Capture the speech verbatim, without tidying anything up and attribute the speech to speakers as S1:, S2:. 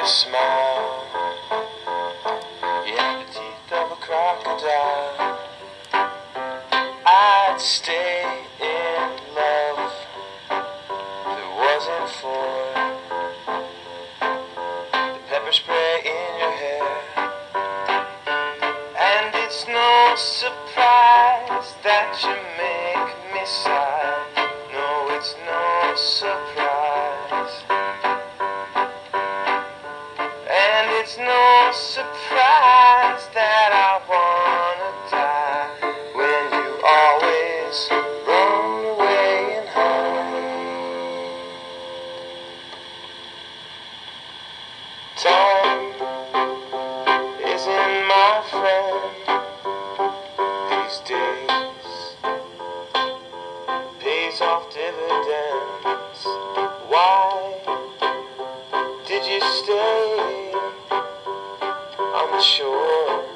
S1: your smile, you have the teeth of a crocodile. I'd stay in love if it wasn't for the pepper spray in your hair. And it's no surprise that you make me sigh. No, it's no surprise. And it's no surprise that I wanna die when you always run away and hide. Time isn't my friend these days. Pays off dividends. Why did you stay? I'm sure